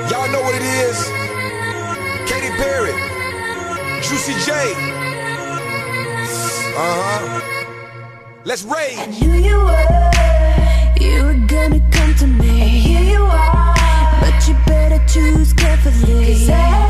Y'all know what it is. Katy Perry, Juicy J. Let's rage. I knew you were gonna come to me. And here you are, but you better choose carefully. 'Cause